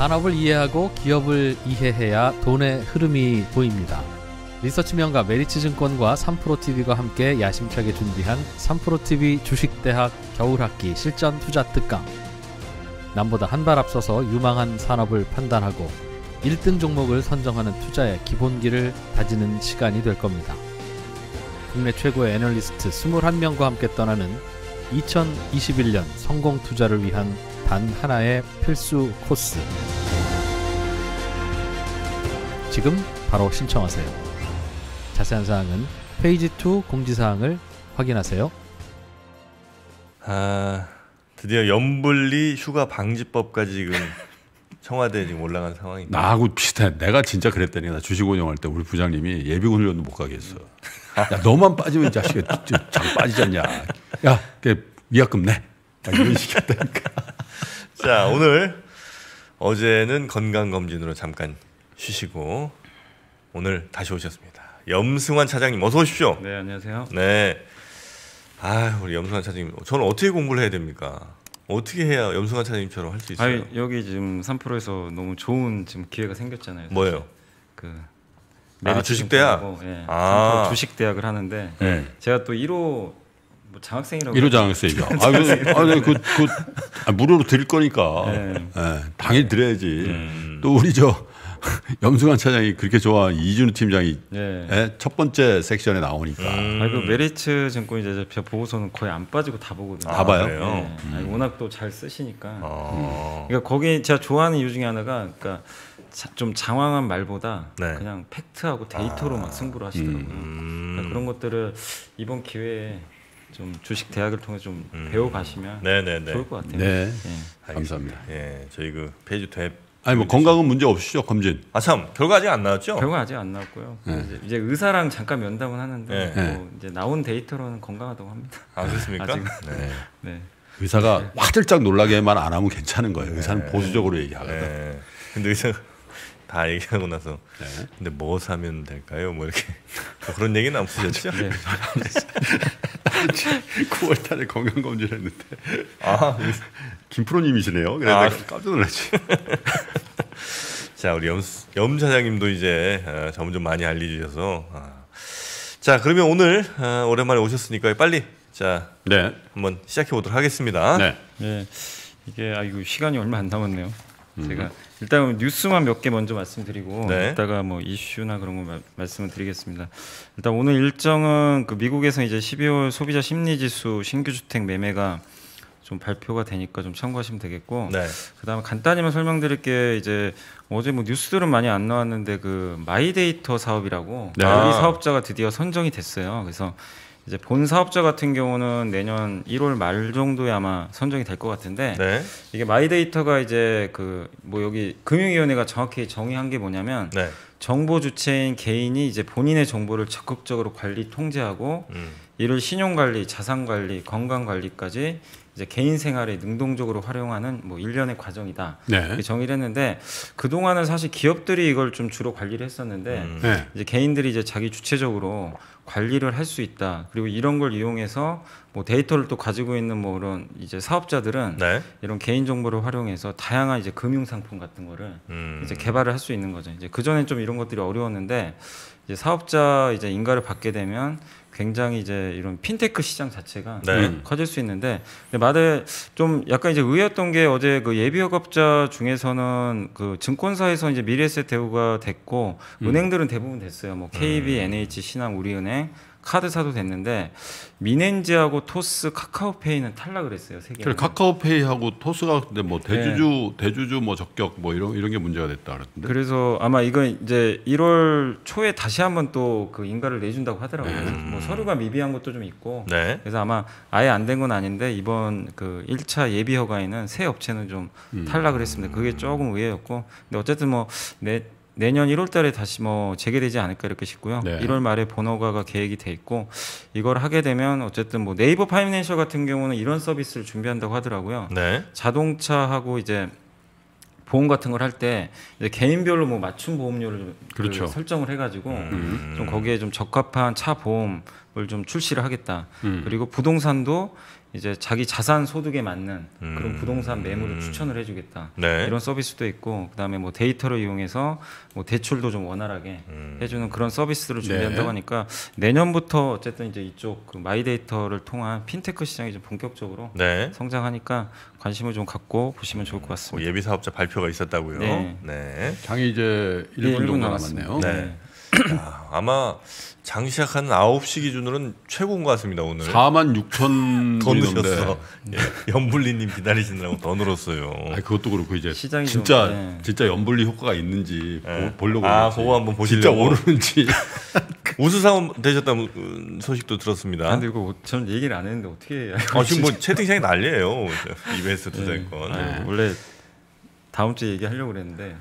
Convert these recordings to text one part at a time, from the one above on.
산업을 이해하고 기업을 이해해야 돈의 흐름이 보입니다. 리서치 명가 메리츠증권과 3프로TV가 함께 야심차게 준비한 3프로TV 주식대학 겨울학기 실전 투자 특강. 남보다 한 발 앞서서 유망한 산업을 판단하고 1등 종목을 선정하는 투자의 기본기를 다지는 시간이 될 겁니다. 국내 최고의 애널리스트 21명과 함께 떠나는 2021년 성공 투자를 위한 단 하나의 필수 코스. 지금 바로 신청하세요. 자세한 사항은 페이지 2 공지사항을 확인하세요. 드디어 연불리 휴가 방지법까지 지금 청와대에 지금 올라간 상황입니다. 나하고 비슷해. 내가 진짜 그랬더니 나 주식 운영할 때 우리 부장님이 예비군 훈련도 못 가게 했어. 야, 너만 빠지면 이 자식이 장 빠지지 않냐. 야, 위약금 내. 이런 식이었다니까. 자, 오늘 어제는 건강검진으로 잠깐 쉬시고 오늘 다시 오셨습니다. 염승환 차장님 어서 오십시오. 네, 안녕하세요. 네. 우리 염승환 차장님, 저는 어떻게 공부를 해야 됩니까? 어떻게 해야 염승환 차장님처럼 할 수 있어요? 여기 지금 3프로에서 너무 좋은 지금 기회가 생겼잖아요. 사실. 뭐예요? 주식대학. 네, 주식대학을 하는데 제가 또 1호 장학생이라고. 1호 장학생이죠. 무료로 드릴 거니까 당연히 드려야지. 또 우리 염승환 차장이 그렇게 좋아하는 이준우 팀장이 첫 번째 섹션에 나오니까. 그 메리츠 증권 이제 제 보고서는 거의 안 빠지고 다 보거든요. 다 봐요? 네. 워낙 또 잘 쓰시니까. 그러니까 거기 제가 좋아하는 이유 중에 하나가 그러니까 좀 장황한 말보다 그냥 팩트하고 데이터로 막 승부를 하시더라고요. 그러니까 그런 것들을 이번 기회에 좀 주식 대학을 통해 좀 배워 가시면 좋을 것 같아요. 네, 감사합니다. 저희 페이지 탭. 건강은 문제 없으시죠? 검진. 참 결과 아직 안 나왔죠? 결과 아직 안 나왔고요. 이제 의사랑 잠깐 면담은 하는데 이제 나온 데이터로는 건강하다고 합니다. 그렇습니까? 네. 의사가 화들짝 놀라게만 안 하면 괜찮은 거예요. 의사는 보수적으로 얘기하거든. 근데 의사가 다 얘기하고 나서 근데 뭐 사면 될까요? 뭐 이렇게 그런 얘기는 안 쓰셨죠? 9월달에 건강검진 했는데 김프로님이시네요. 그래서 깜짝 놀랐지. 자, 우리 염 차장님도 이제 점점 많이 알려주셔서 자, 그러면 오늘 오랜만에 오셨으니까 빨리 한번 시작해 보도록 하겠습니다. 이게 시간이 얼마 안 남았네요. 제가 일단 뉴스만 몇 개 먼저 말씀드리고 이따가 뭐 이슈나 그런 거 말씀을 드리겠습니다. 일단 오늘 일정은 미국에서 이제 12월 소비자 심리지수 신규 주택 매매가 좀 발표가 되니까 좀 참고하시면 되겠고, 그다음에 간단히만 설명드릴 게 이제 어제 뭐 뉴스들은 많이 안 나왔는데 마이데이터 사업이라고 우리 사업자가 드디어 선정이 됐어요. 그래서 이제 본 사업자 같은 경우는 내년 1월 말 정도에 아마 선정이 될 것 같은데 이게 마이데이터가 이제 여기 금융위원회가 정확히 정의한 게 뭐냐면 정보 주체인 개인이 이제 본인의 정보를 적극적으로 관리 통제하고 이를 신용관리, 자산관리, 건강관리까지 이제 개인 생활에 능동적으로 활용하는 일련의 과정이다. 이렇게 정의를 했는데 그동안은 사실 기업들이 이걸 좀 주로 관리를 했었는데 이제 개인들이 이제 자기 주체적으로 관리를 할 수 있다. 그리고 이런 걸 이용해서 데이터를 또 가지고 있는 그런 이제 사업자들은 이런 개인 정보를 활용해서 다양한 이제 금융 상품 같은 거를 이제 개발을 할 수 있는 거죠. 이제 그 전엔 좀 이런 것들이 어려웠는데 이제 사업자 이제 인가를 받게 되면 굉장히 이제 이런 핀테크 시장 자체가 커질 수 있는데, 근데 좀 약간 이제 의외였던 게 어제 예비허갑자 중에서는 증권사에서 이제 미래에셋 대우가 됐고 은행들은 대부분 됐어요. KB, NH, 신한, 우리은행, 카드사도 됐는데 미넨즈하고 토스, 카카오페이는 탈락을 했어요. 세 개. 카카오페이하고 토스가 근데 대주주 적격 이런 게 문제가 됐다 그랬는데. 그래서 아마 이건 이제 1월 초에 다시 한번 또 인가를 내준다고 하더라고요. 서류가 미비한 것도 좀 있고. 그래서 아마 아예 안 된 건 아닌데 이번 1차 예비 허가에는 세 업체는 좀 탈락을 했습니다. 그게 조금 의외였고. 근데 어쨌든 내년 1월 달에 다시 재개되지 않을까 이렇게 싶고요. 1월 말에 본허가가 계획이 돼 있고, 이걸 하게 되면 어쨌든 네이버 파이낸셜 같은 경우는 이런 서비스를 준비한다고 하더라고요. 자동차하고 이제 보험 같은 걸 할 때 개인별로 맞춤 보험료를 설정을 해가지고 좀 거기에 좀 적합한 차 보험 좀 출시를 하겠다. 그리고 부동산도 이제 자기 자산 소득에 맞는 그런 부동산 매물을 추천을 해주겠다. 네. 이런 서비스도 있고, 그다음에 뭐 데이터를 이용해서 뭐 대출도 좀 원활하게 해주는 그런 서비스를 준비한다고 하니까 내년부터 어쨌든 이제 이쪽 그 마이데이터를 통한 핀테크 시장이 좀 본격적으로 성장하니까 관심을 좀 갖고 보시면 좋을 것 같습니다. 예비 사업자 발표가 있었다고요? 네. 네. 장이 이제 1분 정도 남았네요. 네. 아마 장 시작한 9시 기준으로는 최고인 것 같습니다. 오늘 46,000 더 늘었어. 연불리님 기다리시느라고 더 늘었어요. 그것도 그렇고 이제 시장이 진짜 연불리 효과가 있는지 보려고. 그거 한번 보시려고. 진짜 오르는지. 우수사원 되셨다는 소식도 들었습니다. 근데 이거 저는 얘기를 안 했는데 어떻게 해요? 지금 뭐 채팅창이 난리예요. EBS 투자권. 원래 다음 주에 얘기하려고 그랬는데.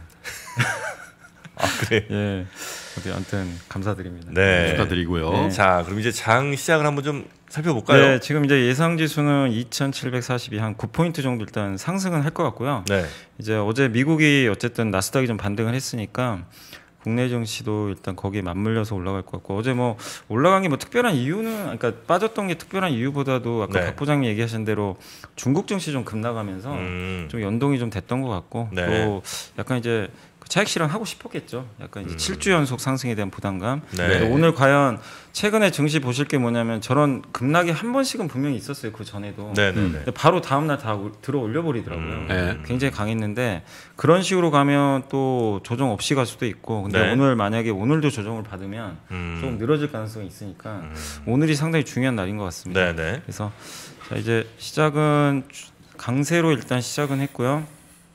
그래. 예. 아무튼 감사드립니다. 네. 축하드리고요. 네. 자, 그럼 이제 장 시작을 한번 좀 살펴볼까요? 네, 지금 이제 예상 지수는 2,742 한 9포인트 정도 일단 상승은 할 것 같고요. 네. 이제 어제 미국이 어쨌든 나스닥이 좀 반등을 했으니까 국내 증시도 일단 거기에 맞물려서 올라갈 것 같고, 어제 뭐 올라간 게 뭐 특별한 이유는, 그러니까 빠졌던 게 특별한 이유보다도 아까 박 부장님 얘기하신 대로 중국 증시 좀 급락하면서 좀 연동이 좀 됐던 것 같고, 또 약간 이제 차익 실현 하고 싶었겠죠. 약간 이제 7주 연속 상승에 대한 부담감. 오늘 과연 최근에 증시 보실 게 뭐냐면 저런 급락이 한 번씩은 분명히 있었어요. 그 전에도. 근데 바로 다음 날 다 들어 올려 버리더라고요. 굉장히 강했는데 그런 식으로 가면 또 조정 없이 갈 수도 있고. 근데 오늘 만약에 오늘도 조정을 받으면 조금 늘어질 가능성이 있으니까 오늘이 상당히 중요한 날인 것 같습니다. 그래서 자, 이제 시작은 강세로 일단 시작은 했고요.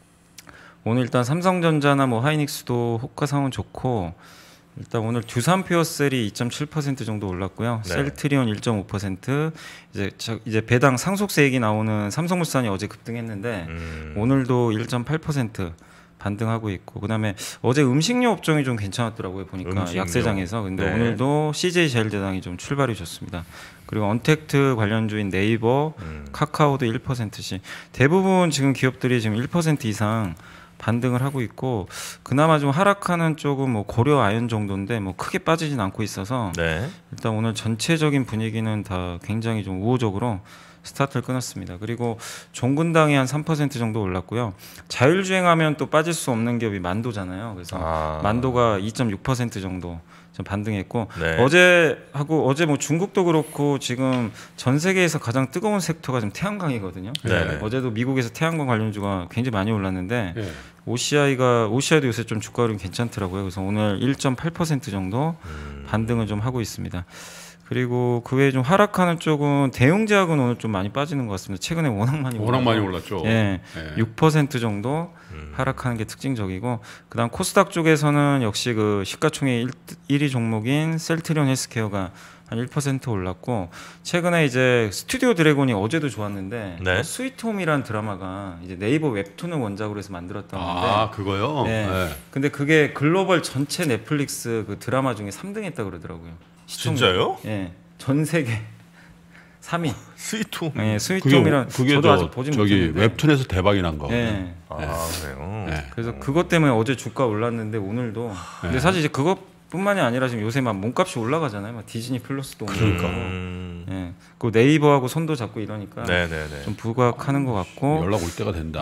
오늘 일단 삼성전자나 뭐 하이닉스도 호가상은 좋고, 일단 오늘 두산퓨어셀이 2.7% 정도 올랐고요. 셀트리온 1.5%, 이제 배당 상속세 얘기 나오는 삼성물산이 어제 급등했는데 오늘도 1.8% 반등하고 있고, 그다음에 어제 음식료 업종이 좀 괜찮았더라고요. 보니까 약세장에서. 근데 오늘도 CJ제일제당이 좀 출발이 좋습니다. 그리고 언택트 관련주인 네이버, 카카오도 1%씩. 대부분 지금 기업들이 지금 1% 이상 반등을 하고 있고, 그나마 좀 하락하는 쪽은 뭐 고려 아연 정도인데 뭐 크게 빠지진 않고 있어서 일단 오늘 전체적인 분위기는 다 굉장히 좀 우호적으로 스타트를 끊었습니다. 그리고 종근당이 한 3% 정도 올랐고요. 자율주행하면 또 빠질 수 없는 기업이 만도잖아요. 그래서 만도가 2.6% 정도 좀 반등했고, 어제 뭐 중국도 그렇고 지금 전 세계에서 가장 뜨거운 섹터가 지금 태양광이거든요. 어제도 미국에서 태양광 관련주가 굉장히 많이 올랐는데 OCI도 요새 좀 주가 흐름이 괜찮더라고요. 그래서 오늘 1.8% 정도 반등을 좀 하고 있습니다. 그리고 그 외에 좀 하락하는 쪽은 대웅제약은 오늘 좀 많이 빠지는 것 같습니다. 최근에 워낙 많이 올랐죠. 6% 정도 하락하는 게 특징적이고, 그다음 코스닥 쪽에서는 역시 그 시가총액 1위 종목인 셀트리온 헬스케어가 한 1% 올랐고, 최근에 이제 스튜디오 드래곤이 어제도 좋았는데 스위트홈이라는 드라마가 이제 네이버 웹툰을 원작으로 해서 만들었던 건데 그거요? 근데 그게 글로벌 전체 넷플릭스 그 드라마 중에 3등 했다 그러더라고요. 진짜요? 전 세계 3위. 스위트홈. 스위트홈이란 저도 아직 보진 못했는데 웹툰에서 대박이 난 거. 그래요. 그래서 그것 때문에 어제 주가 올랐는데 오늘도. 근데 사실 이제 그것뿐만이 아니라 지금 요새 막 몸값이 올라가잖아요. 막 디즈니 플러스도 오니까. 그 네이버하고 손도 잡고 이러니까 좀 부각하는 것 같고. 연락 올 때가 된다.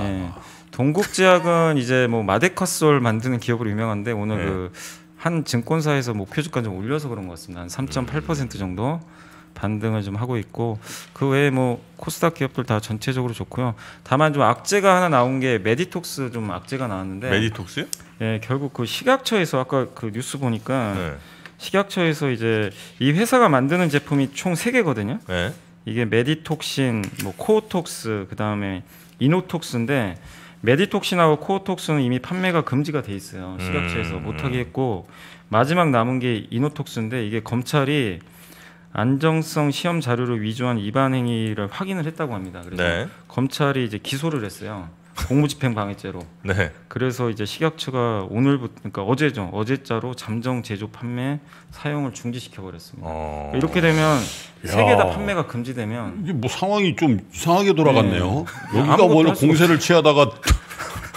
동국제약은 이제 뭐 마데카솔 만드는 기업으로 유명한데 오늘 그 한 증권사에서 목표 주가 좀 올려서 그런 것 같습니다. 한 3.8% 정도 반등을 좀 하고 있고, 그 외에 뭐 코스닥 기업들 다 전체적으로 좋고요. 다만 좀 악재가 하나 나온 게 메디톡스 좀 악재가 나왔는데. 메디톡스요? 결국 그 식약처에서 아까 그 뉴스 보니까 식약처에서 이제 이 회사가 만드는 제품이 총 3개거든요. 이게 메디톡신, 뭐 코어톡스, 그다음에 이노톡스인데 메디톡신하고 코어톡스는 이미 판매가 금지가 돼 있어요. 식약처에서 못하게 했고, 마지막 남은 게 이노톡스인데 이게 검찰이 안정성 시험 자료를 위조한 위반 행위를 확인을 했다고 합니다. 그래서 검찰이 이제 기소를 했어요. 공무집행 방해죄로. 그래서 이제 식약처가 오늘부터, 그러니까 어제자로 잠정 제조 판매 사용을 중지시켜 버렸습니다. 이렇게 되면 3개 다 판매가 금지되면 이게 뭐 상황이 좀 이상하게 돌아갔네요. 여기가 뭐 공세를 취하다가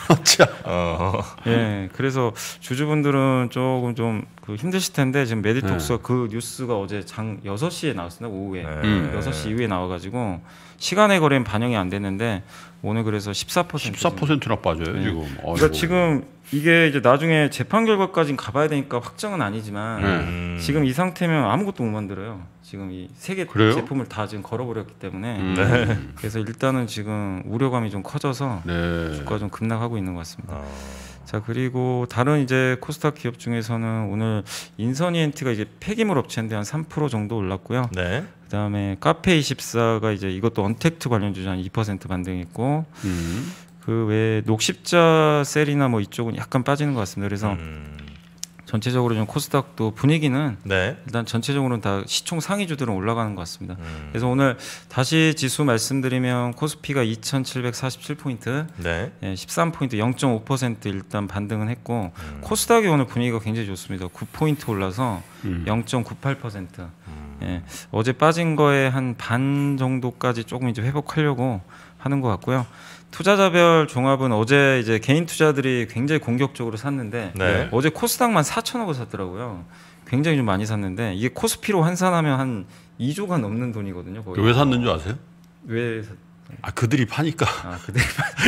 예, 그래서 주주분들은 조금 좀 그 힘드실 텐데 지금 메디톡스가 그 뉴스가 어제 6시에 나왔습니다. 오후에 6시 이후에 나와가지고 시간의 거래는 반영이 안 됐는데 오늘 그래서 14%나 빠져요 네. 지금. 그러니까 지금 이게 이제 나중에 재판 결과까지 가봐야 되니까 확정은 아니지만 지금 이 상태면 아무것도 못 만들어요. 지금 이 세 개 제품을 다 지금 걸어버렸기 때문에 그래서 일단은 지금 우려감이 좀 커져서 주가가 좀 급락하고 있는 것 같습니다. 자, 그리고 다른 이제 코스닥 기업 중에서는 오늘 인선이엔티가 이제 폐기물 업체인데 한 3% 정도 올랐고요. 그다음에 카페24가 이제 이것도 언택트 관련주죠. 한 2% 반등했고 그 외에 녹십자 셀이나 뭐 이쪽은 약간 빠지는 것 같습니다. 그래서 전체적으로 좀 코스닥도 분위기는 일단 전체적으로는 다 시총 상위주들은 올라가는 것 같습니다. 그래서 오늘 다시 지수 말씀드리면 코스피가 2,747포인트, 13포인트 0.5% 일단 반등은 했고 코스닥이 오늘 분위기가 굉장히 좋습니다. 9포인트 올라서 0.98%. 예, 어제 빠진 거에 한 반 정도까지 조금 이제 회복하려고 하는 것 같고요. 투자자별 종합은 어제 이제 개인 투자들이 굉장히 공격적으로 샀는데 어제 코스닥만 4천억을 샀더라고요. 굉장히 좀 많이 샀는데 이게 코스피로 환산하면 한 2조가 넘는 돈이거든요. 거의. 왜 샀는 줄 아세요? 왜? 그들이 파니까. 그들이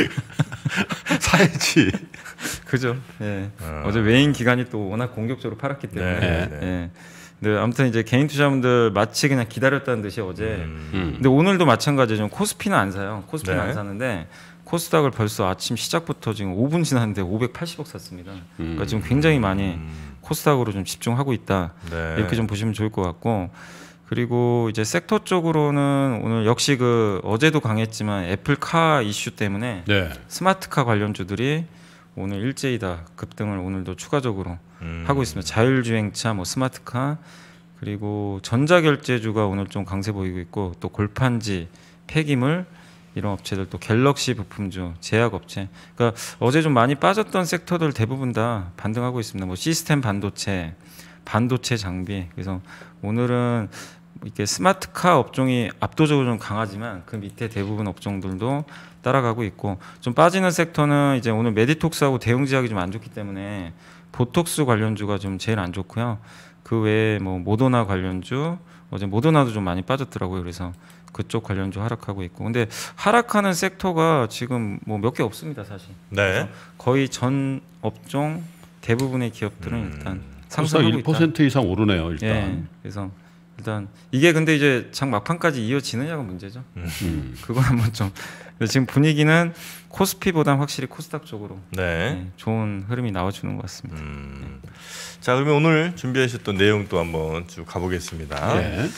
사야지. 그죠. 예. 어제 외인 기관이 또 워낙 공격적으로 팔았기 때문에. 예. 네, 아무튼 이제 개인 투자분들 마치 그냥 기다렸다는 듯이 어제. 근데 오늘도 마찬가지죠. 코스피는 안 사요. 코스피는 안 사는데 코스닥을 벌써 아침 시작부터 지금 5분 지났는데 580억 샀습니다. 그러니까 지금 굉장히 많이 코스닥으로 좀 집중하고 있다. 이렇게 좀 보시면 좋을 것 같고. 그리고 이제 섹터 쪽으로는 오늘 역시 그 어제도 강했지만 애플카 이슈 때문에 스마트카 관련주들이 오늘 일제히 다 급등을 오늘도 추가적으로 하고 있습니다. 자율주행차, 뭐 스마트카, 그리고 전자결제주가 오늘 좀 강세 보이고 있고 또 골판지, 폐기물 이런 업체들 또 갤럭시 부품주, 제약업체. 그러니까 어제 좀 많이 빠졌던 섹터들 대부분 다 반등하고 있습니다. 뭐 시스템 반도체, 반도체 장비. 그래서 오늘은 이렇게 스마트카 업종이 압도적으로 좀 강하지만 그 밑에 대부분 업종들도 따라가고 있고 좀 빠지는 섹터는 이제 오늘 메디톡스하고 대웅제약이 좀 안 좋기 때문에 보톡스 관련주가 좀 제일 안 좋고요. 그 외에 뭐 모더나 관련주 어제 모더나도 좀 많이 빠졌더라고요. 그래서 그쪽 관련주 하락하고 있고 근데 하락하는 섹터가 지금 뭐 몇 개 없습니다 사실. 거의 전 업종 대부분의 기업들은 일단 상승하고 있다. 1% 이상 오르네요 일단. 예, 그래서 일단 이게 근데 이제 장 막판까지 이어지느냐가 문제죠. 그건 한번 좀 지금 분위기는 코스피보다 확실히 코스닥 쪽으로 좋은 흐름이 나와주는 것 같습니다. 자 그러면 오늘 준비하셨던 내용 또 한번 쭉 가보겠습니다.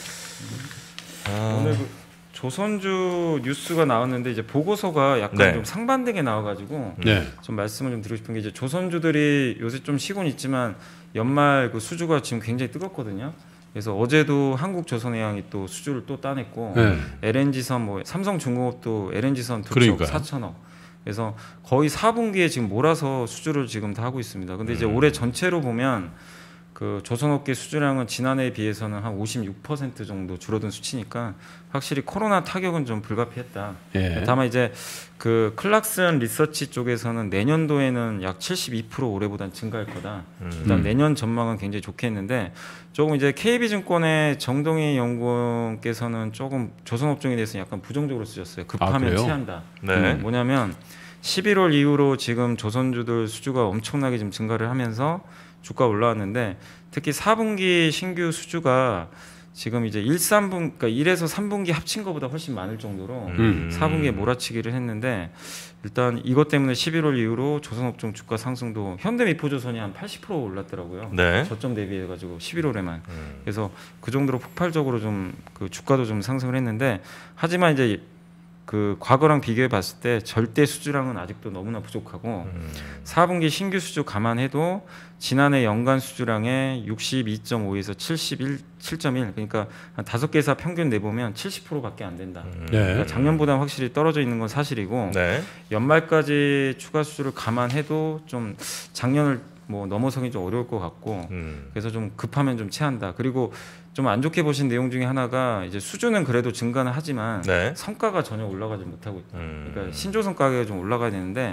오늘 그 조선주 뉴스가 나왔는데 이제 보고서가 약간 좀 상반되게 나와가지고 좀 말씀을 좀 드리고 싶은 게 이제 조선주들이 요새 좀 쉬고는 있지만 연말 그 수주가 지금 굉장히 뜨겁거든요. 그래서 어제도 한국조선해양이 또 수주를 또 따냈고 LNG선 뭐 삼성중공업도 LNG선 2쪽 4천억. 그래서 거의 4분기에 지금 몰아서 수주를 지금 다 하고 있습니다. 근데 이제 올해 전체로 보면 그 조선업계 수주량은 지난해에 비해서는 한 56% 정도 줄어든 수치니까 확실히 코로나 타격은 좀 불가피했다. 다만 이제 그 클락슨 리서치 쪽에서는 내년도에는 약 72% 올해보단 증가할 거다. 일단 내년 전망은 굉장히 좋게 했는데 조금 이제 KB증권의 정동희 연구원께서는 조금 조선업종에 대해서 약간 부정적으로 쓰셨어요. 급하면 체한다. 뭐냐면 11월 이후로 지금 조선주들 수주가 엄청나게 지금 증가를 하면서 주가 올라왔는데 특히 4분기 신규 수주가 지금 이제 1, 1에서 3분기 합친 것보다 훨씬 많을 정도로 4분기에 몰아치기를 했는데 일단 이것 때문에 11월 이후로 조선업종 주가 상승도 현대미포조선이 한 80% 올랐더라고요. 저점 대비해가지고 11월에만. 그래서 그 정도로 폭발적으로 좀 그 주가도 좀 상승을 했는데 하지만 이제 그 과거랑 비교해 봤을 때 절대 수주량은 아직도 너무나 부족하고 4분기 신규 수주 감안해도 지난해 연간 수주량의 62.5에서 7.1 그러니까 한 5개 회사 평균 내보면 70%밖에 안 된다. 그러니까 작년보다 확실히 떨어져 있는 건 사실이고 연말까지 추가 수주를 감안해도 좀 작년을 뭐 넘어서기 좀 어려울 것 같고 그래서 좀 급하면 좀 체한다. 그리고 좀 안 좋게 보신 내용 중에 하나가 이제 수주는 그래도 증가는 하지만 성과가 전혀 올라가지 못하고 있다. 그러니까 신조선 가격이 좀 올라가야 되는데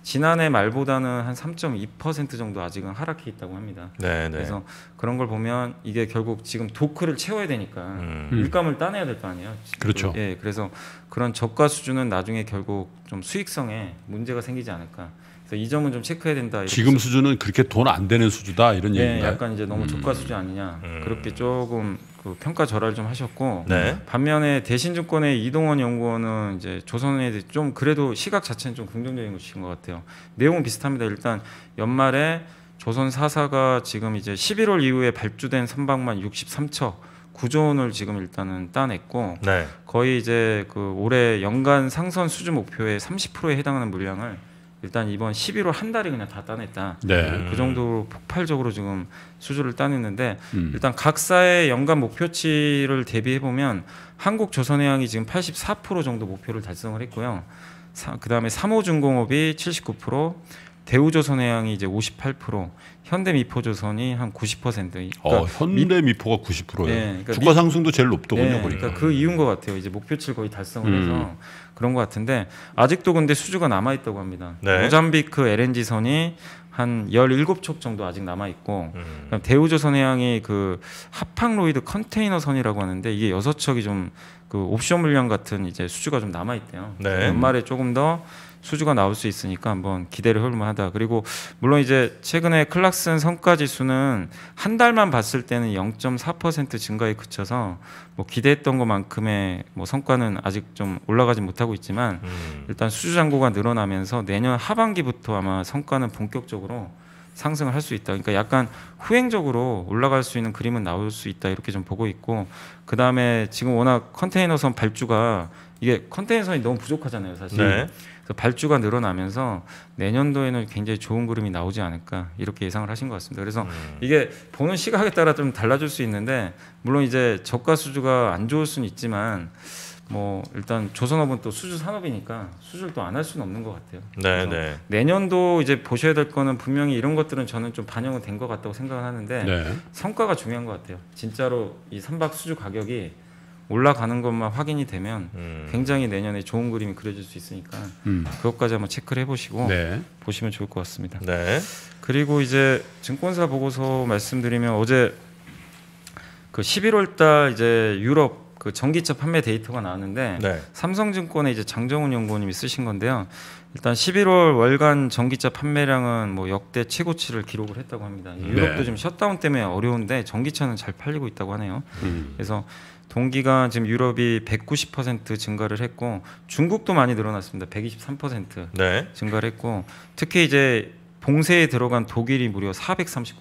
지난해 말보다는 한 3.2% 정도 아직은 하락해 있다고 합니다. 네, 네. 그래서 그런 걸 보면 이게 결국 지금 도크를 채워야 되니까 일감을 따내야 될 거 아니에요. 그렇죠. 예, 그래서 그런 저가 수준은 나중에 결국 좀 수익성에 문제가 생기지 않을까. 그래서 이 점은 좀 체크해야 된다. 지금 수준은 그렇게 돈 안 되는 수주다 이런 예, 얘기인가요? 약간 이제 너무 저가 수준 아니냐. 그렇게 조금 그 평가 절하를 좀 하셨고 네. 반면에 대신증권의 이동원 연구원은 이제 조선에 대해 좀 그래도 시각 자체는 좀 긍정적인 것인 것 같아요. 내용은 비슷합니다. 일단 연말에 조선 4사가 지금 이제 11월 이후에 발주된 선박만 63척 9조 원을 지금 일단은 따냈고 네. 거의 이제 그 올해 연간 상선 수주 목표의 30%에 해당하는 물량을 일단 이번 11월 한 달에 그냥 다 따냈다. 네. 그 정도로 폭발적으로 지금 수주를 따냈는데 일단 각사의 연간 목표치를 대비해 보면 한국조선해양이 지금 84% 정도 목표를 달성을 했고요. 그다음에 삼호중공업이 79%, 대우조선해양이 이제 58%, 현대미포조선이 한 90%. 그러니까 현대미포가 90%예요. 네, 그러니까 주가 상승도 제일 높더군요. 네, 보니까. 그러니까 그 이유인 것 같아요. 이제 목표치를 거의 달성을 해서 그런 것 같은데 아직도 근데 수주가 남아 있다고 합니다. 네. 모잠비크 LNG선이 한 17척 정도 아직 남아 있고 대우조선해양이 그 하팡로이드 컨테이너선이라고 하는데 이게 6척이 좀 그 옵션 물량 같은 이제 수주가 좀 남아 있대요. 네. 연말에 조금 더 수주가 나올 수 있으니까 한번 기대를 해볼만하다. 그리고 물론 이제 최근에 클락슨 성과 지수는 한 달만 봤을 때는 0.4% 증가에 그쳐서 뭐 기대했던 것만큼의 뭐 성과는 아직 좀 올라가지 못하고 있지만 일단 수주 잔고가 늘어나면서 내년 하반기부터 아마 성과는 본격적으로 상승을 할 수 있다. 그러니까 약간 후행적으로 올라갈 수 있는 그림은 나올 수 있다. 이렇게 좀 보고 있고 그다음에 지금 워낙 컨테이너선 발주가 이게 컨테이너선이 너무 부족하잖아요, 사실. 네. 그래서 발주가 늘어나면서 내년도에는 굉장히 좋은 그림이 나오지 않을까 이렇게 예상을 하신 것 같습니다. 그래서 이게 보는 시각에 따라 좀 달라질 수 있는데 물론 이제 저가 수주가 안 좋을 수는 있지만 뭐 일단 조선업은 또 수주 산업이니까 수주를 또 안 할 수는 없는 것 같아요. 네, 네. 내년도 이제 보셔야 될 거는 분명히 이런 것들은 저는 좀 반영은 된 것 같다고 생각을 하는데 네. 성과가 중요한 것 같아요. 진짜로 이 선박 수주 가격이 올라가는 것만 확인이 되면 굉장히 내년에 좋은 그림이 그려질 수 있으니까 그것까지 한번 체크를 해보시고 네. 보시면 좋을 것 같습니다. 네. 그리고 이제 증권사 보고서 말씀드리면 어제 그 11월달 이제 유럽 그 전기차 판매 데이터가 나왔는데 네. 삼성증권의 이제 장정훈 연구원님이 쓰신 건데요. 일단 11월 월간 전기차 판매량은 뭐 역대 최고치를 기록을 했다고 합니다. 유럽도 네. 지금 셧다운 때문에 어려운데 전기차는 잘 팔리고 있다고 하네요. 그래서 동기간 지금 유럽이 190% 증가를 했고 중국도 많이 늘어났습니다. 123% 네. 증가를 했고 특히 이제 봉쇄에 들어간 독일이 무려 439%,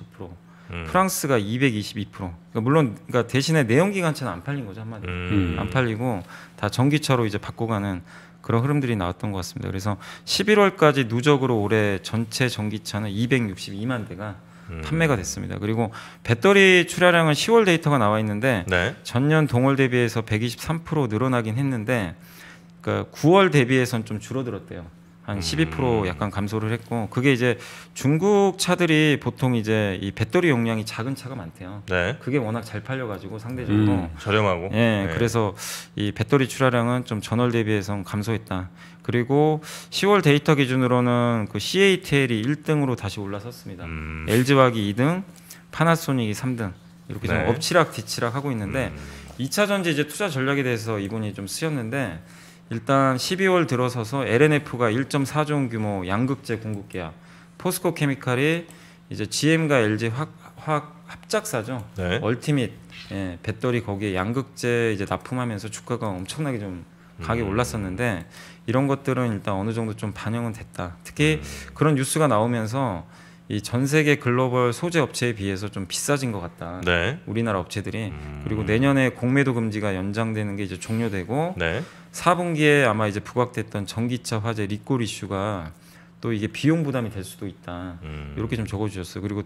프랑스가 222%. 그러니까 물론 그러니까 대신에 내연기관차는 안 팔린 거죠 한마디로. 안 팔리고 다 전기차로 이제 바꿔가는 그런 흐름들이 나왔던 것 같습니다. 그래서 11월까지 누적으로 올해 전체 전기차는 262만 대가 판매가 됐습니다. 그리고 배터리 출하량은 10월 데이터가 나와 있는데 네. 전년 동월 대비해서 123% 늘어나긴 했는데 그러니까 9월 대비해서는 좀 줄어들었대요. 한 12% 약간 감소를 했고 그게 이제 중국 차들이 보통 이제 이 배터리 용량이 작은 차가 많대요. 네. 그게 워낙 잘 팔려가지고 상대적으로 저렴하고. 예, 네. 그래서 이 배터리 출하량은 좀 전월 대비해서 감소했다. 그리고 10월 데이터 기준으로는 그 CATL이 1등으로 다시 올라섰습니다. LG화학이 2등, 파나소닉이 3등 이렇게 좀 네. 엎치락 뒤치락 하고 있는데 2차 전지 이제 투자 전략에 대해서 이분이 좀 쓰였는데 일단 12월 들어서서 LNF가 1.4조 원 규모 양극재 공급 계약, 포스코 케미칼이 이제 GM과 LG 화학 합작사죠. 네. 얼티밋 예, 배터리 거기에 양극재 이제 납품하면서 주가가 엄청나게 좀 가격이 올랐었는데 이런 것들은 일단 어느 정도 좀 반영은 됐다. 특히 그런 뉴스가 나오면서 이 전 세계 글로벌 소재 업체에 비해서 좀 비싸진 것 같다. 네. 우리나라 업체들이 그리고 내년에 공매도 금지가 연장되는 게 이제 종료되고 네. 4분기에 아마 이제 부각됐던 전기차 화재 리콜 이슈가 또 이게 비용 부담이 될 수도 있다. 이렇게 좀 적어주셨어요. 그리고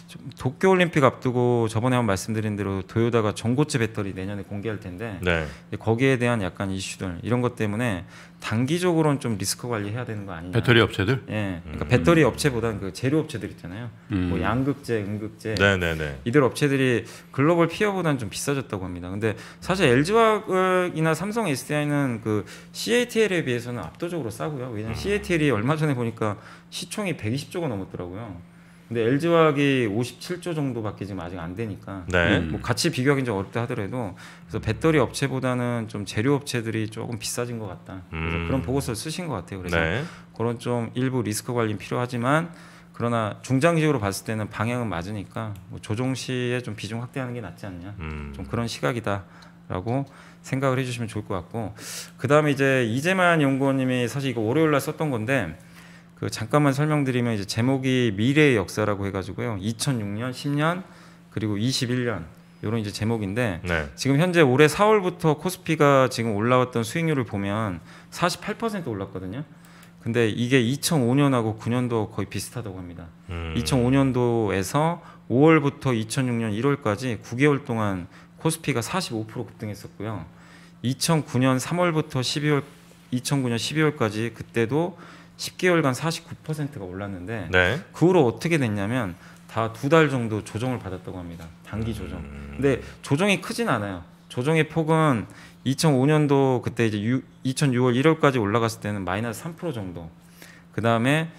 도쿄올림픽 앞두고 저번에 한번 말씀드린 대로 도요다가 전고체 배터리 내년에 공개할 텐데 네. 거기에 대한 약간 이슈들 이런 것 때문에 단기적으로는 좀 리스크 관리해야 되는 거 아니냐. 배터리 업체들? 예, 그러니까 배터리 업체보다는 그 재료 업체들 있잖아요. 뭐 양극재, 음극재, 이들 업체들이 글로벌 피어보다는 좀 비싸졌다고 합니다. 근데 사실 LG화학이나 삼성 SDI는 그 CATL에 비해서는 압도적으로 싸고요. 왜냐면 CATL이 얼마 전에 보니까 시총이 120조가 넘었더라고요. 근데 LG화학이 57조 정도밖에 지금 아직 안 되니까 뭐 같이 비교하기는 좀 어렵다 하더라도 그래서 배터리 업체보다는 좀 재료 업체들이 조금 비싸진 것 같다. 그래서 그런 보고서를 쓰신 것 같아요. 그래서 그런 좀 일부 리스크 관리는 필요하지만 그러나 중장기적으로 봤을 때는 방향은 맞으니까 뭐 조정 시에 좀 비중 확대하는 게 낫지 않냐. 좀 그런 시각이다라고 생각을 해주시면 좋을 것 같고 그 다음에 이제 이재만 연구원님이 사실 이거 월요일날 썼던 건데. 그 잠깐만 설명드리면 이제 제목이 미래의 역사라고 해가지고요. 2006년, 10년 그리고 21년 이런 이제 제목인데 지금 현재 올해 4월부터 코스피가 지금 올라왔던 수익률을 보면 48% 올랐거든요. 근데 이게 2005년하고 9년도 거의 비슷하다고 합니다. 2005년도에서 5월부터 2006년 1월까지 9개월 동안 코스피가 45% 급등했었고요. 2009년 3월부터 2009년 12월까지 그때도 10개월간 49%가 올랐는데 그 후로 어떻게 됐냐면 다 2달 정도 조정을 받았다고 합니다. 단기 조정. 근데 조정이 크진 않아요. 조정의 폭은 2005년도 그때 이제 2006월 1월까지 올라갔을 때는 마이너스 3% 정도. 그 다음에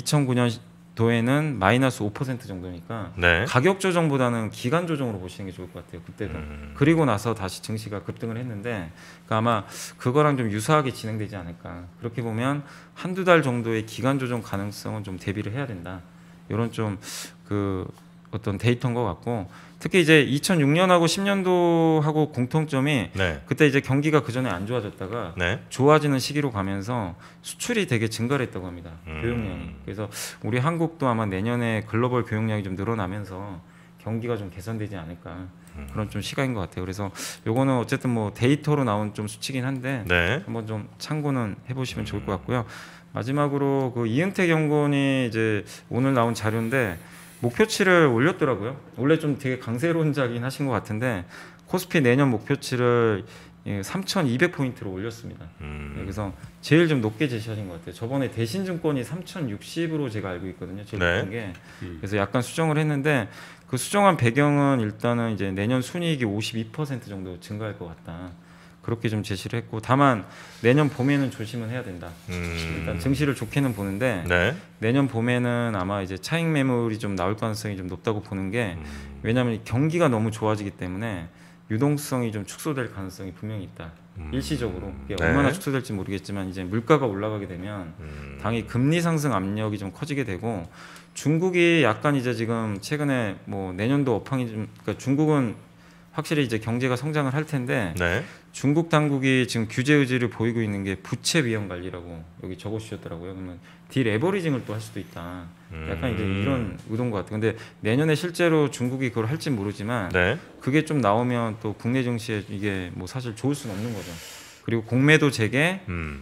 2009년도에는 마이너스 5% 정도니까 가격 조정보다는 기간 조정으로 보시는 게 좋을 것 같아요. 그때도. 그리고 나서 다시 증시가 급등을 했는데 그러니까 아마 그거랑 좀 유사하게 진행되지 않을까. 그렇게 보면 한두 달 정도의 기간 조정 가능성은 좀 대비를 해야 된다. 이런 좀 그 어떤 데이터인 것 같고 특히 이제 2006년하고 10년도하고 공통점이 그때 이제 경기가 그 전에 안 좋아졌다가 좋아지는 시기로 가면서 수출이 되게 증가를 했다고 합니다. 교역량이. 그래서 우리 한국도 아마 내년에 글로벌 교역량이 좀 늘어나면서 경기가 좀 개선되지 않을까 그런 좀 시각인 것 같아요. 그래서 요거는 어쨌든 뭐 데이터로 나온 좀 수치긴 한데 한번 좀 참고는 해보시면 좋을 것 같고요. 마지막으로 그 이은택 연구원이 이제 오늘 나온 자료인데 목표치를 올렸더라고요. 원래 좀 되게 강세론자긴 하신 것 같은데 코스피 내년 목표치를 3,200포인트로 올렸습니다. 그래서 제일 좀 높게 제시하신 것 같아요. 저번에 대신증권이 3,060으로 제가 알고 있거든요. 제일 높은 게. 그래서 약간 수정을 했는데 그 수정한 배경은 일단은 이제 내년 순이익이 52% 정도 증가할 것 같다. 그렇게 좀 제시를 했고 다만 내년 봄에는 조심은 해야 된다. 일단 증시를 좋게는 보는데 내년 봄에는 아마 이제 차익 매물이 좀 나올 가능성이 좀 높다고 보는 게 왜냐하면 경기가 너무 좋아지기 때문에 유동성이 좀 축소될 가능성이 분명히 있다. 일시적으로 이게 얼마나 축소될지 모르겠지만 이제 물가가 올라가게 되면 당연히 금리 상승 압력이 좀 커지게 되고 중국이 약간 이제 지금 최근에 뭐 내년도 업황이 좀 그러니까 중국은 확실히 이제 경제가 성장을 할 텐데 중국 당국이 지금 규제 의지를 보이고 있는 게 부채 위험 관리라고 여기 적어주셨더라고요. 그러면 디레버리징을 또 할 수도 있다. 약간 이제 이런 의도인 것 같아요. 근데 내년에 실제로 중국이 그걸 할지 모르지만 그게 좀 나오면 또 국내 증시에 이게 뭐 사실 좋을 수는 없는 거죠. 그리고 공매도 재개,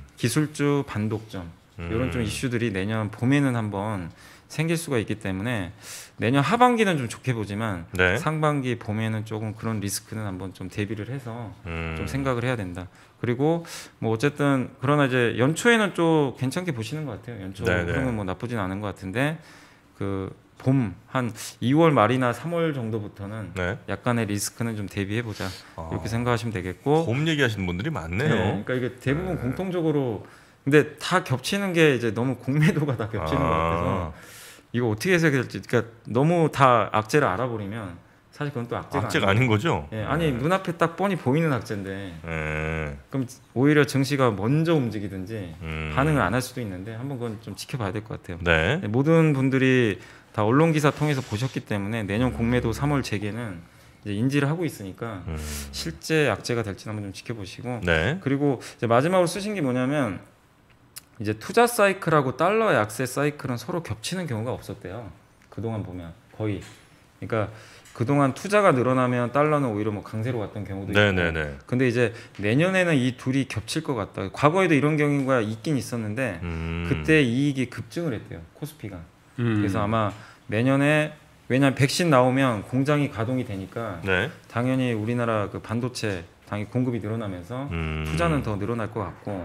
기술주 반독점 이런 좀 이슈들이 내년 봄에는 한번 생길 수가 있기 때문에 내년 하반기는 좀 좋게 보지만 상반기 봄에는 조금 그런 리스크는 한번 좀 대비를 해서 좀 생각을 해야 된다. 그리고 뭐 어쨌든 그러나 이제 연초에는 좀 괜찮게 보시는 것 같아요. 연초 흐름은 뭐 나쁘진 않은 것 같은데 그 봄 한 2월 말이나 3월 정도부터는 약간의 리스크는 좀 대비해 보자 이렇게 생각하시면 되겠고. 봄 얘기하시는 분들이 많네요. 그러니까 이게 대부분 공통적으로 근데 다 겹치는 게 이제 너무 공매도가 다 겹치는 것 같아서. 이거 어떻게 해석해야 될지 그러니까 너무 다 악재를 알아버리면 사실 그건 또 악재가 아닌 거죠? 아니 눈앞에 딱 뻔히 보이는 악재인데 그럼 오히려 증시가 먼저 움직이든지 반응을 안 할 수도 있는데 한번 그건 좀 지켜봐야 될 것 같아요. 모든 분들이 다 언론 기사 통해서 보셨기 때문에 내년 공매도 3월 재개는 이제 인지를 하고 있으니까 실제 악재가 될지는 한번 좀 지켜보시고 그리고 이제 마지막으로 쓰신 게 뭐냐면 이제 투자 사이클하고 달러 약세 사이클은 서로 겹치는 경우가 없었대요. 그동안 보면 거의. 그러니까 그동안 투자가 늘어나면 달러는 오히려 뭐 강세로 갔던 경우도 있고. 근데 이제 내년에는 이 둘이 겹칠 것 같다. 과거에도 이런 경우가 있긴 있었는데 그때 이익이 급증을 했대요. 코스피가. 그래서 아마 내년에 왜냐하면 백신 나오면 공장이 가동이 되니까 당연히 우리나라 그 반도체 당연히 공급이 늘어나면서 투자는 더 늘어날 것 같고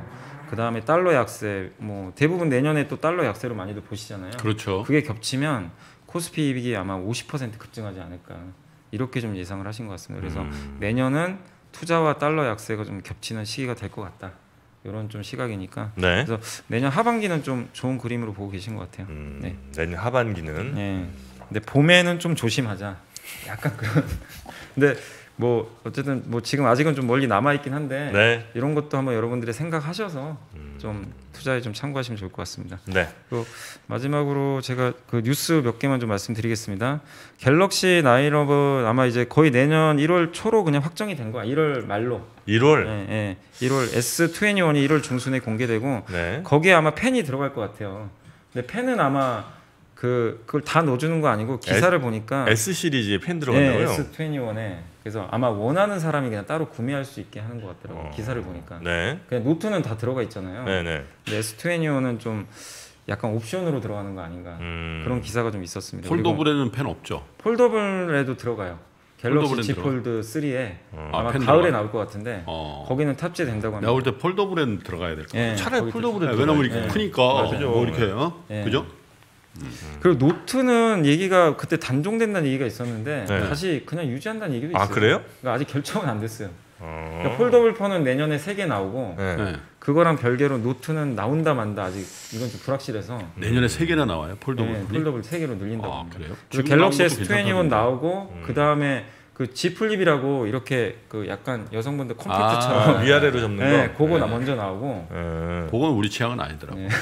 그 다음에 달러 약세, 뭐 대부분 내년에 또 달러 약세로 많이들 보시잖아요. 그렇죠. 그게 겹치면 코스피 이익이 아마 50% 급증하지 않을까 이렇게 좀 예상을 하신 것 같습니다. 그래서 내년은 투자와 달러 약세가 좀 겹치는 시기가 될 것 같다. 이런 좀 시각이니까. 네. 그래서 내년 하반기는 좀 좋은 그림으로 보고 계신 것 같아요. 네. 내년 하반기는. 네. 근데 봄에는 좀 조심하자. 약간 그런. 근데 뭐 어쨌든 뭐 지금 아직은 좀 멀리 남아 있긴 한데 네. 이런 것도 한번 여러분들이 생각하셔서 좀 투자에 좀 참고하시면 좋을 것 같습니다. 네. 또 마지막으로 제가 그 뉴스 몇 개만 좀 말씀드리겠습니다. 갤럭시 911 아마 이제 거의 내년 1월 초로 그냥 확정이 된 거야. 1월 말로. 1월. 예, 1월 S21이 1월 중순에 공개되고 네. 거기에 아마 펜이 들어갈 것 같아요. 근데 펜은 아마 그걸 다 넣어주는 거 아니고 기사를 보니까 S 시리즈에 펜 들어간다고요? S21에 그래서 아마 원하는 사람이 그냥 따로 구매할 수 있게 하는 것 같더라고요. 기사를 보니까. 네. 그냥 노트는 다 들어가 있잖아요. 네네. 근데 S21은 좀 약간 옵션으로 들어가는 거 아닌가 그런 기사가 좀 있었습니다. 폴더블에는 펜 없죠? 폴더블에도 들어가요. 갤럭시 폴더블엔 Z 폴드 3에 아마 펜 가을에 들어가요? 나올 것 같은데 거기는 탑재된다고 합니다. 내가 볼 때 폴더블엔 들어가야 될 것 같아요. 예, 차라리 폴더블에 왜냐면 이렇게 크니까 맞아요. 뭐 이렇게 예. 그죠? 그리고 노트는 얘기가 그때 단종된다는 얘기가 있었는데 네. 다시 그냥 유지한다는 얘기도 있어요. 아, 그래요? 그러니까 아직 결정은 안 됐어요. 그러니까 폴더블 폰은 내년에 3개 나오고 네. 네. 그거랑 별개로 노트는 나온다 만다 아직 이건 좀 불확실해서 내년에 3개나 나와요. 폴더블. 네, 폴더블 3개로 늘린다고 아, 합니다. 그래요? 그리고 지금 갤럭시 나온 것도 S21 괜찮다던데. 나오고 그 다음에 그 G 플립이라고 이렇게 그 약간 여성분들 컴퓨터처럼 위아래로 접는 네, 거. 그거 먼저 나오고. 그건 우리 취향은 아니더라고. 네.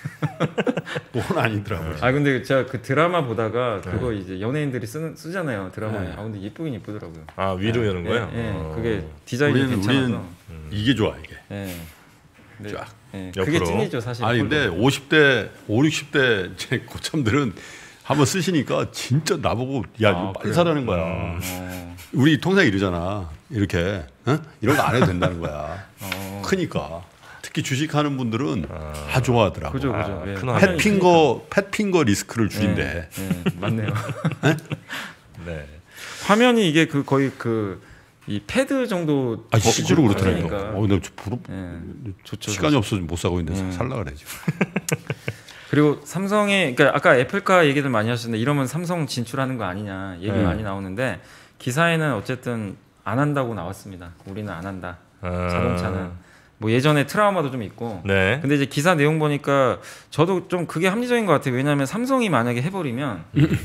그건 아니더라고. 아 근데 제가 그 드라마 보다가 그거 이제 연예인들이 쓰잖아요 드라마에. 네. 아 근데 예쁘긴 예쁘더라고요. 아 위로 여는 거예요? 예, 그게 디자인이 괜찮아서. 우리는 이게 좋아 이게. 예. 네. 쫙. 예, 옆으로. 그게 찐이죠 사실. 아니 근데 50대, 5, 60대 제 고참들은 한번 쓰시니까 진짜 나보고 야 이거 빨리 그래요? 사라는 거야. 우리 통상 이러잖아. 이렇게 이런 거 안 해도 된다는 거야. 크니까. 특히 주식하는 분들은 다 좋아하더라고. 그죠 그죠. 예. 큰 화면이 팻핑거 리스크를 줄인대. 예, 맞네요. 네. 화면이 이게 그 거의 그 이 패드 정도. 아 실제로 그렇더라니까. 그러니까. 내가 부럽. 예, 좋죠. 시간이 없어서 못 사고 있는데 살라 그래 지금. 그리고 삼성이 그러니까 아까 애플카 얘기들 많이 하셨는데 이러면 삼성 진출하는 거 아니냐 얘기 많이 나오는데 기사에는 어쨌든 안 한다고 나왔습니다. 우리는 안 한다. 자동차는 뭐 예전에 트라우마도 좀 있고. 네. 근데 이제 기사 내용 보니까 저도 좀 그게 합리적인 것 같아요. 왜냐하면 삼성이 만약에 해버리면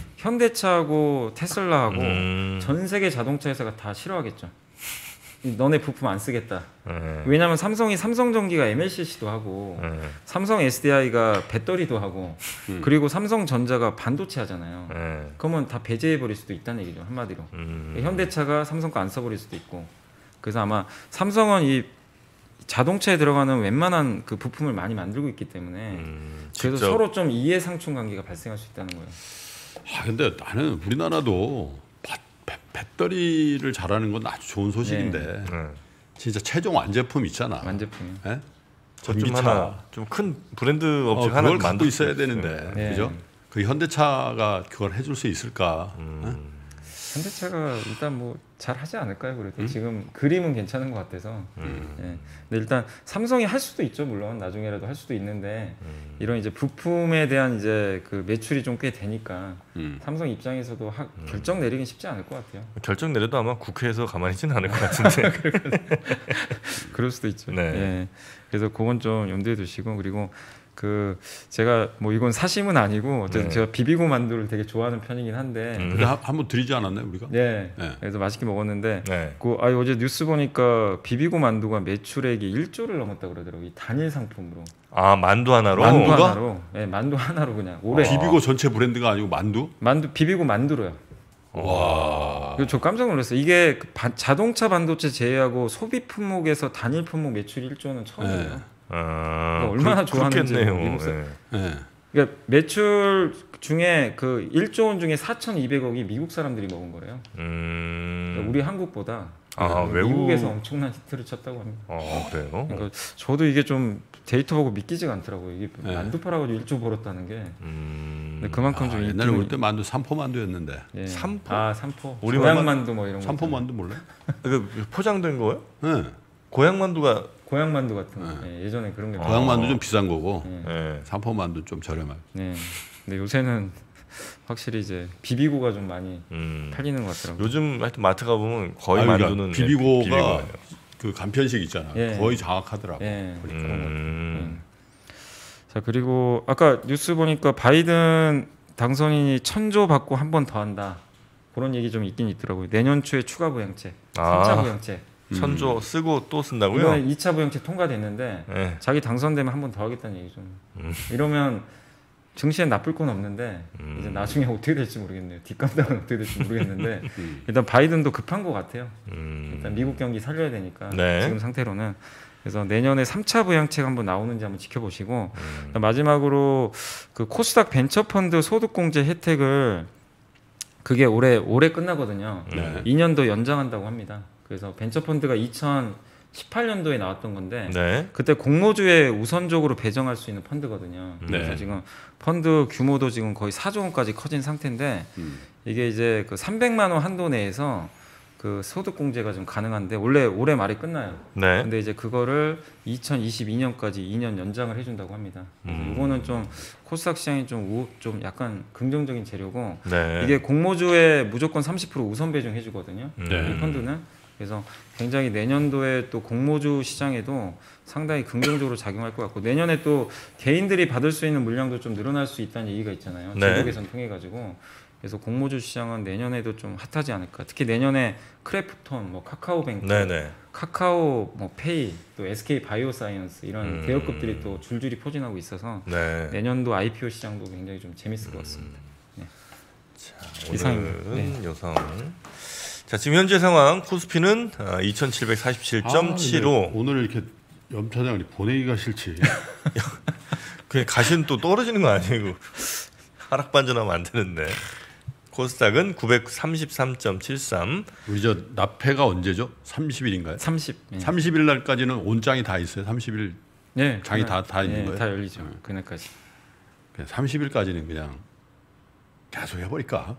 현대차하고 테슬라하고 전 세계 자동차 회사가 다 싫어하겠죠. 너네 부품 안 쓰겠다. 왜냐하면 삼성이 삼성전기가 MLCC도 하고 삼성 SDI가 배터리도 하고 그리고 삼성전자가 반도체 하잖아요. 그러면 다 배제해 버릴 수도 있다는 얘기죠. 한마디로. 현대차가 삼성 거 안 써버릴 수도 있고. 그래서 아마 삼성은 이 자동차에 들어가는 웬만한 그 부품을 많이 만들고 있기 때문에 그래서 직접. 서로 좀 이해상충 관계가 발생할 수 있다는 거예요. 아 근데 나는 우리나라도 배터리를 잘하는 건 아주 좋은 소식인데 진짜 최종 완제품 있잖아. 완제품이. 예? 좀 전기차. 하나 좀 큰 브랜드 업체 하나 그걸 갖고 있어야 되는데 네. 그죠? 그 현대차가 그걸 해줄 수 있을까? 현대차가 일단 뭐 잘 하지 않을까요? 그래도 지금 그림은 괜찮은 것 같아서. 예. 근데 일단 삼성이 할 수도 있죠, 물론 나중에라도 할 수도 있는데 이런 이제 부품에 대한 이제 그 매출이 좀 꽤 되니까 삼성 입장에서도 결정 내리긴 쉽지 않을 것 같아요. 결정 내려도 아마 국회에서 가만히 있지는 않을 것 같은데. 그럴 수도 있죠. 네. 예. 그래서 그건 좀 염두에 두시고 그리고 그 제가 뭐 이건 사심은 아니고 어쨌든 제가 비비고 만두를 되게 좋아하는 편이긴 한데. 근데 한번 드리지 않았나요 우리가? 네. 네. 그래서 맛있게 먹었는데 네. 어제 뉴스 보니까 비비고 만두가 매출액이 1조를 넘었다 그러더라고요. 이 단일 상품으로. 아 만두 하나로. 만두 하나로. 네, 만두 하나로 그냥 올해. 비비고 전체 브랜드가 아니고 만두? 비비고 만두로요. 와. 저 깜짝 놀랐어요. 이게 자동차 반도체 제외하고 소비 품목에서 단일 품목 매출 1조는 처음이에요. 아, 얼마나 좋아하는지 그렇겠네요. 미국 사람. 네. 그러니까 매출 중에 그 1조 원 중에 4,200억이 미국 사람들이 먹은 거래요. 그러니까 우리 한국보다 미국에서 엄청난 히트를 쳤다고 합니다. 그래요? 그러니까 저도 이게 좀 데이터 보고 믿기지가 않더라고요. 이게 만두 팔아가지고 1조 벌었다는 게. 근데 그만큼 좀 옛날에 우리 때 만두 삼포 만두였는데. 예. 삼포? 삼포. 우리만 고향 만두 뭐 이런 거. 삼포 만두 몰라요? 그 포장된 거예요? 네. 고향 만두가 고향만두 같은 거. 네. 예전에 그런 게 고향만두 좀 비싼 거고 네. 삼포만두 좀 저렴하고. 네. 근데 요새는 확실히 이제 비비고가 좀 많이 팔리는 것 같더라고요. 요즘 하여튼 마트 가 보면 거의 만두는 비비고가 그 간편식 있잖아. 거의 장악하더라고. 자 그리고 아까 뉴스 보니까 바이든 당선인이 1,000조 받고 한 번 더 한다. 그런 얘기 좀 있긴 있더라고요. 내년 초에 추가 부양책, 3차 부양책. 1,000조 쓰고 또 쓴다고요? 이번에 2차 부양책 통과됐는데 네. 자기 당선되면 한 번 더 하겠다는 얘기죠. 이러면 증시엔 나쁠 건 없는데 이제 나중에 어떻게 될지 모르겠네요. 뒷감당은 어떻게 될지 모르겠는데 일단 바이든도 급한 것 같아요. 일단 미국 경기 살려야 되니까 네. 지금 상태로는. 그래서 내년에 3차 부양책 한번 나오는지 한번 지켜보시고 마지막으로 그 코스닥 벤처펀드 소득공제 혜택을 그게 올해 끝나거든요. 2년도 연장한다고 합니다. 그래서 벤처펀드가 2018년도에 나왔던 건데 네. 그때 공모주에 우선적으로 배정할 수 있는 펀드거든요. 그래서 지금 펀드 규모도 지금 거의 4조 원까지 커진 상태인데 이게 이제 그 300만 원 한도 내에서 그 소득 공제가 좀 가능한데 원래 올해 말에 끝나요. 네. 근데 이제 그거를 2022년까지 2년 연장을 해준다고 합니다. 이거는 좀 코스닥 시장이 좀 약간 긍정적인 재료고 네. 이게 공모주에 무조건 30% 우선 배정해주거든요. 이 펀드는. 그래서 굉장히 내년도에 또 공모주 시장에도 상당히 긍정적으로 작용할 것 같고 내년에 또 개인들이 받을 수 있는 물량도 좀 늘어날 수 있다는 얘기가 있잖아요. 네. 제도 개선 통해 가지고. 그래서 공모주 시장은 내년에도 좀 핫하지 않을까. 특히 내년에 크래프톤, 뭐 카카오뱅크, 카카오 뭐 페이, 또 SK 바이오사이언스 이런 대여급들이 또 줄줄이 포진하고 있어서 내년도 IPO 시장도 굉장히 좀 재밌을 것 같습니다. 네. 자, 오늘은 요상. 자, 지금 현재 상황 코스피는 2,747.75. 오늘 이렇게 염 차장이 보내기가 싫지. 그냥 가시는 또 떨어지는 거 아니에요? 하락 반전하면 안 되는데. 코스닥은 933.73. 우리 저 납회가 언제죠? 30일인가요? 30일 날까지는 온장이 다 있어요. 30일 네, 장이 다 있는 거예요? 다 열리죠. 그날까지. 30일까지는 그냥 계속 해버릴까?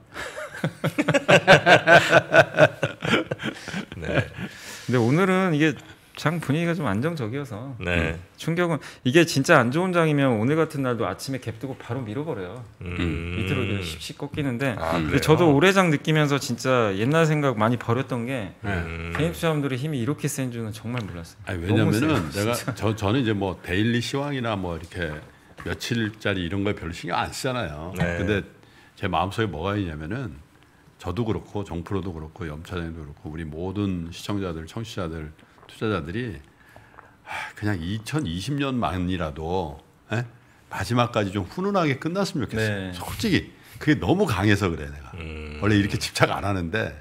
네. 근데 오늘은 이게 장 분위기가 좀 안정적이어서 충격은 이게 진짜 안 좋은 장이면 오늘 같은 날도 아침에 갭 뜨고 바로 밀어버려요. 밑으로 쉽씩 꺾이는데 근데 저도 올해장 느끼면서 진짜 옛날 생각 많이 버렸던 게 개인 투자자분들의 힘이 이렇게 센 줄은 정말 몰랐어요. 아니, 왜냐면은 저는 이제 뭐 데일리 시황이나 뭐 이렇게 며칠짜리 이런 걸 별로 신경 안 쓰잖아요. 근데 제 마음속에 뭐가 있냐면은 저도 그렇고 정프로도 그렇고 염차장도 그렇고 우리 모든 시청자들, 청취자들, 투자자들이 그냥 2020년만이라도 마지막까지 좀 훈훈하게 끝났으면 좋겠어요. 솔직히 그게 너무 강해서 그래 내가. 원래 이렇게 집착 안 하는데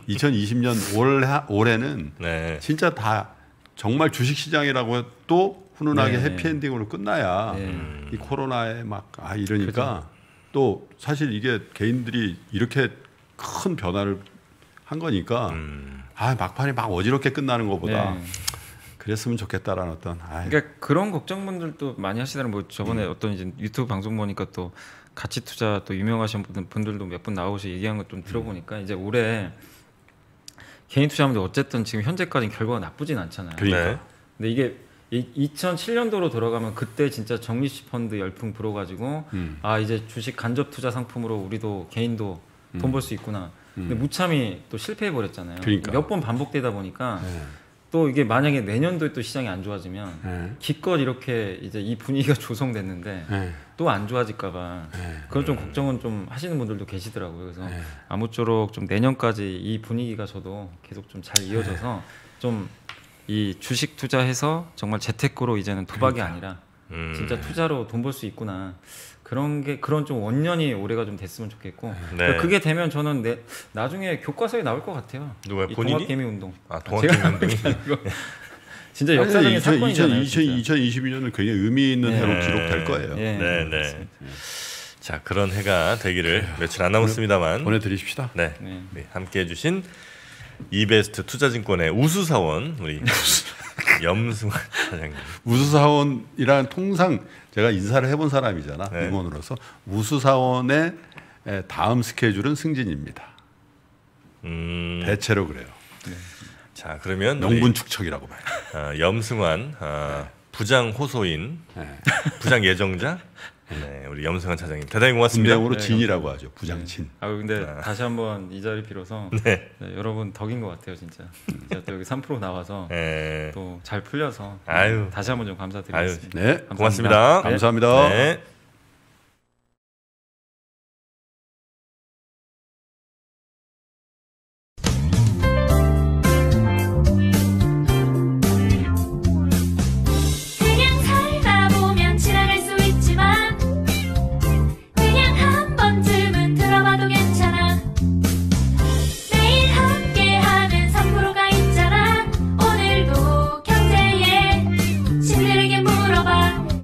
2020년 올해는 진짜 다 정말 주식시장이라고 또 훈훈하게 해피엔딩으로 끝나야 이 코로나에 막 이러니까 또 사실 이게 개인들이 이렇게 큰 변화를 한 거니까 막판에 막 어지럽게 끝나는 것보다 그랬으면 좋겠다라는 어떤 그러니까 그런 걱정분들도 많이 하시더라고요. 뭐 저번에 어떤 이제 유튜브 방송 보니까 또 가치 투자 또 유명하신 분들도 몇 분 나오셔 얘기한 것 좀 들어보니까 이제 올해 개인 투자자분들 어쨌든 지금 현재까지는 결과가 나쁘진 않잖아요. 그러니까. 근데 이게 2007년도로 돌아가면 그때 진짜 적립식 펀드 열풍 불어가지고 이제 주식 간접 투자 상품으로 우리도 개인도 돈 벌 수 있구나. 근데 무참히 또 실패해 버렸잖아요. 그러니까. 몇 번 반복되다 보니까 또 이게 만약에 내년도에 또 시장이 안 좋아지면 기껏 이렇게 이제 이 분위기가 조성됐는데 또 안 좋아질까봐 그런 좀 걱정은 좀 하시는 분들도 계시더라고요. 그래서 아무쪼록 좀 내년까지 이 분위기가 저도 계속 좀 잘 이어져서 좀 이 주식 투자해서 정말 재테크로 이제는 도박이 아니라 진짜 투자로 돈 벌 수 있구나. 그런 좀 원년이 올해가 좀 됐으면 좋겠고 그게 되면 저는 나중에 교과서에 나올 것 같아요. 누가 이 본인이? 동학개미 운동. 동학개미 운동이 진짜 역사적인 사건이잖아요. 2022년은 굉장히 의미 있는 해로 기록될 거예요. 네. 자, 그런 해가 되기를 며칠 안 남았습니다만 보내드리십시다. 네. 함께해 주신 이베스트 투자증권의 우수사원 우리 염승환 사장님. 우수사원이란 통상 제가 인사를 해본 사람이잖아. 임원으로서 우수사원의 다음 스케줄은 승진입니다. 대체로 그래요. 자, 그러면 명분 축척이라고 봐요. 염승환 부장 호소인, 부장 예정자, 우리 염승환 차장님 대단히 고맙습니다. 분명으로 진이라고 하죠. 부장친. 근데 다시 한번 이 자리 빌어서 여러분 덕인 것 같아요, 진짜. 제가 또 여기 3프로 나와서 또 잘 풀려서 다시 한번 좀 감사드리겠습니다. 고맙습니다. 감사합니다. 네.